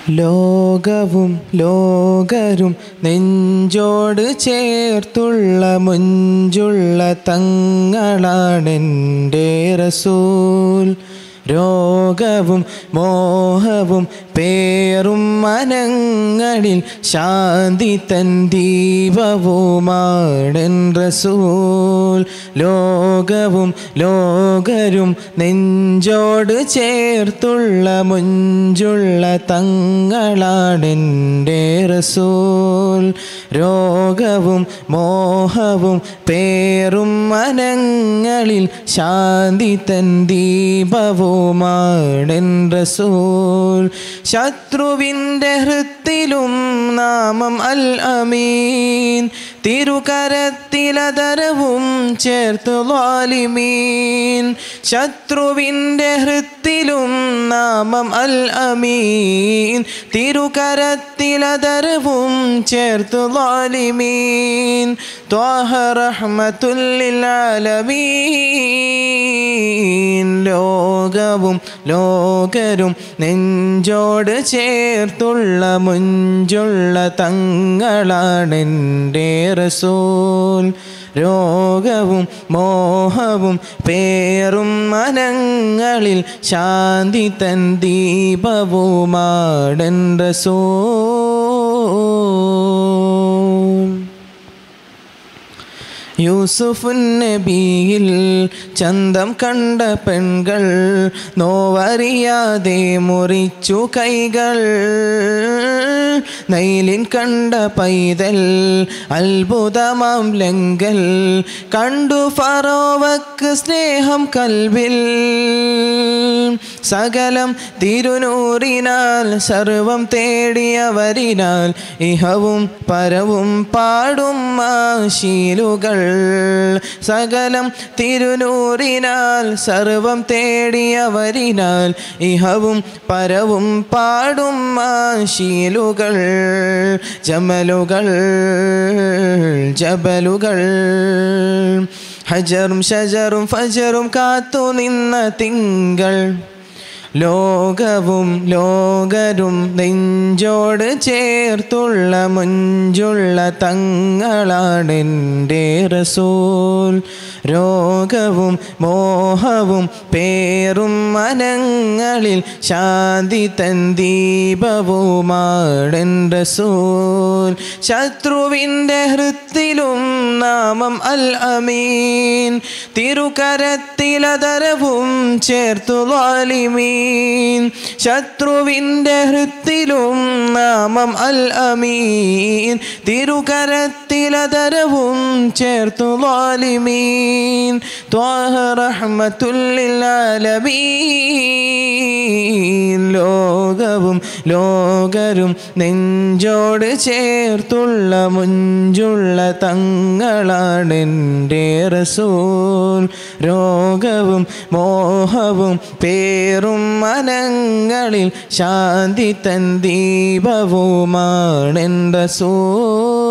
ലോകവും ലോകരും നെഞ്ചോട് ചേർത്തുള്ള മുഞ്ചുള്ള തങ്ങളാണെൻ്റെ റസൂൽ. രോഗവും മോഹവും പേറും മനങ്ങളിൽ ശാന്തി തൻ ദീപവുമാണെൻ റസൂൽ. ലോകവും ലോകരും നെഞ്ചോട് ചേർത്തുള്ള മുഞ്ചുള്ള തങ്ങളാണെൻ്റെ റസൂൽ. രോഗവും മോഹവും പേറും മനങ്ങളിൽ ശാന്തി തൻ ദീപവുമാണെൻ റസൂൽ. ശത്രുവിൻ്റെ ഹൃത്തിലും നാമം അൽ അമീൻ, തിരുകരത്തിലതരവും ചേർത്തു ളാലിമീൻ. ശത്രുവിൻ്റെ ഹൃത്തിലും നാമം അൽ അമീൻ, തിരുകരത്തിലതരവും ചേർത്തു ളാലിമീൻ. ത്വാഹ റഹ്മത്തുൽ ലിൽ ആലമീൻ. ലോകവും ലോകരും നെഞ്ചോട് ചേർത്തുള്ള മുഞ്ചുള്ള തങ്ങളാണെൻ്റെ റസൂൽ. രോഗവും മോഹവും പേറും മനങ്ങളിൽ ശാന്തി തൻ ദീപവുമാണെൻ റസൂൽ. യൂസുഫുൻ നബിയിൽ ചന്തം കണ്ട പെൺകൾ നോവറിയാതെ മുറിച്ചു കൈകൾ. നൈലിൻ കണ്ട പൈതൽ അത്ഭുതമാം ലങ്കൽ കണ്ടു ഫറോവക്ക് സ്നേഹം കൽവിൽ. സകലം തിരുനൂറിനാൽ സർവം തേടിയവരിനാൽ ഇഹവും പരവും പാടും ആശീലുകൾ. സകലം തിരുനൂറിനാൽ സർവം തേടിയവരിനാൽ ഇഹവും പരവും പാടും ആശീലുകൾ. ജമലുകൾ ജബലുകൾ ഹജറും ഷജറും ഫജറും കാത്തു നിന്ന തിങ്കൾ. ലോകവും ലോകരും നെഞ്ചോട് ചേർത്തുള്ള മുഞ്ചുള്ള തങ്ങളാണെൻ്റെ റസൂൽ. രോഗവും മോഹവും പേറും മനങ്ങളിൽ ശാന്തി തൻ ദീപവുമാണെൻ റസൂൽ. ശത്രുവിൻ്റെ ഹൃത്തിലും നാമം അൽ അമീൻ, തിരുകരത്തിലതരവും ചേർത്തു ളാലിമീൻ. ശത്രുവിൻ്റെ ഹൃത്തിലും നാമം അൽ അമീൻ, തിരുകരത്തിലതരവും ചേർത്തു ളാലിമീൻ. ത്വാഹ റഹ്മത്തുൽ ലിൽ ആലമീൻ. ലോകവും ലോകരും നെഞ്ചോട് ചേർത്തുള്ള മുഞ്ചുള്ള തങ്ങളാണെൻ്റെ റസൂൽ. രോഗവും മോഹവും പേറും മനങ്ങളിൽ ശാന്തി തൻ ദീപവുമാണെൻ റസൂൽ.